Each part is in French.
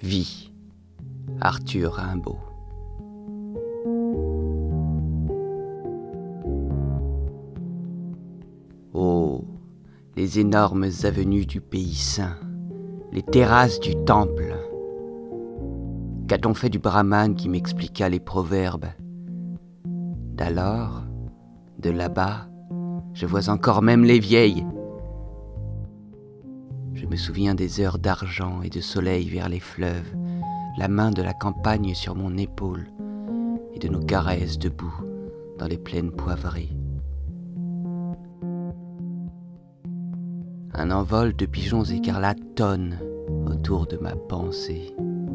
Vie, Arthur Rimbaud. Oh, les énormes avenues du pays saint, les terrasses du temple. Qu'a-t-on fait du brahmane qui m'expliqua les proverbes? D'alors, de là-bas, je vois encore même les vieilles. Je me souviens des heures d'argent et de soleil vers les fleuves, la main de la campagne sur mon épaule et de nos caresses debout dans les plaines poivrées. Un envol de pigeons écarlates tonne autour de ma pensée.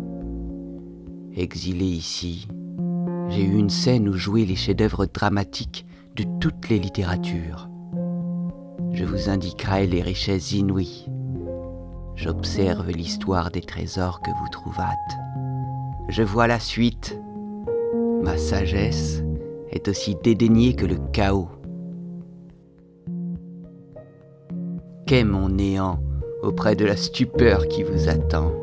Exilé ici, j'ai eu une scène où jouaient les chefs-d'œuvre dramatiques de toutes les littératures. Je vous indiquerai les richesses inouïes. J'observe l'histoire des trésors que vous trouvâtes. Je vois la suite. Ma sagesse est aussi dédaignée que le chaos. Qu'est mon néant auprès de la stupeur qui vous attend?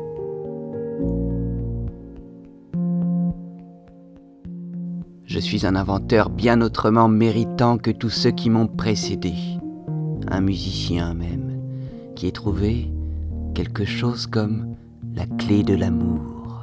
Je suis un inventeur bien autrement méritant que tous ceux qui m'ont précédé. Un musicien même, qui ait trouvé quelque chose comme la clé de l'amour.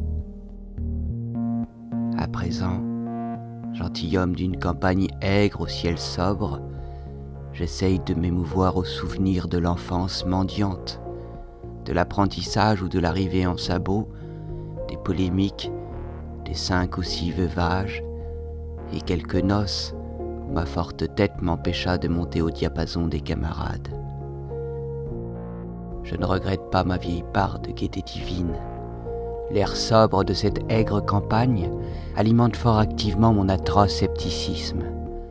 À présent, gentilhomme d'une campagne aigre au ciel sobre, j'essaye de m'émouvoir au souvenir de l'enfance mendiante, de l'apprentissage ou de l'arrivée en sabot, des polémiques, des 5 ou 6 veuvages, et quelques noces où ma forte tête m'empêcha de monter au diapason des camarades. Je ne regrette pas ma vieille part de gaieté divine. L'air sobre de cette aigre campagne alimente fort activement mon atroce scepticisme.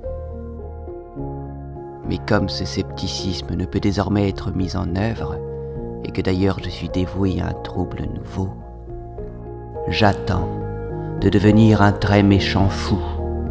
Mais comme ce scepticisme ne peut désormais être mis en œuvre, et que d'ailleurs je suis dévoué à un trouble nouveau, j'attends de devenir un très méchant fou.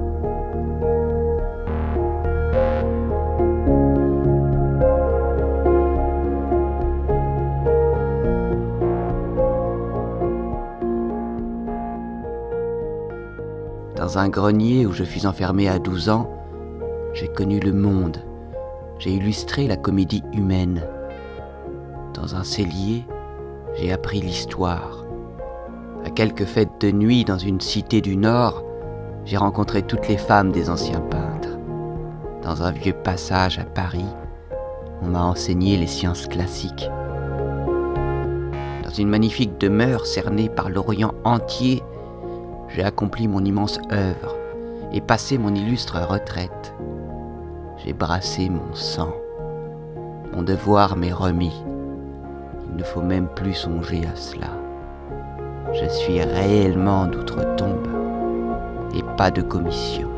Dans un grenier où je fus enfermé à 12 ans, j'ai connu le monde, j'ai illustré la comédie humaine. Dans un cellier, j'ai appris l'histoire. À quelques fêtes de nuit dans une cité du Nord, j'ai rencontré toutes les femmes des anciens peintres. Dans un vieux passage à Paris, on m'a enseigné les sciences classiques. Dans une magnifique demeure cernée par l'Orient entier, j'ai accompli mon immense œuvre et passé mon illustre retraite. J'ai brassé mon sang. Mon devoir m'est remis. Il ne faut même plus songer à cela. Je suis réellement d'outre-tombe et pas de commission.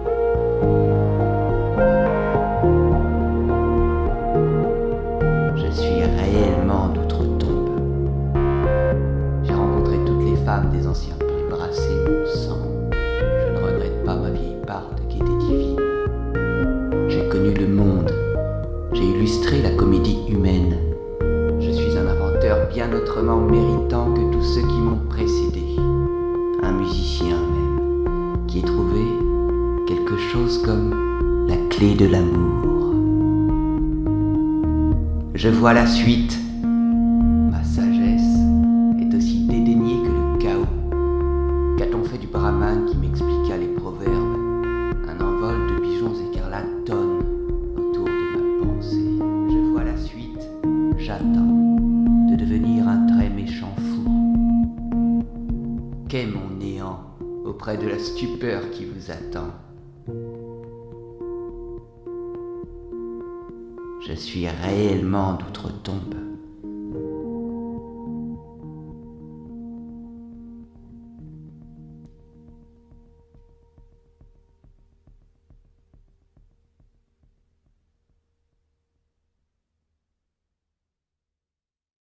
Je suis réellement d'outre-tombe. J'ai rencontré toutes les femmes des anciens pays. Brasser mon sang. Je ne regrette pas ma vieille part de gaieté divine. J'ai connu le monde. J'ai illustré la comédie humaine. Je suis un inventeur bien autrement méritant que tous ceux qui m'ont précédé. Un musicien même, qui ait trouvé quelque chose comme la clé de l'amour. Je vois la suite. Ma sagesse est aussi dédaignée que le chaos. Qu'a-t-on fait du brahmane qui m'expliqua les proverbes? Un envol de pigeons écarlates tonne autour de ma pensée. Je vois la suite, j'attends de devenir un très méchant fou. Qu'est mon néant auprès de la stupeur qui vous attend? Je suis réellement d'outre-tombe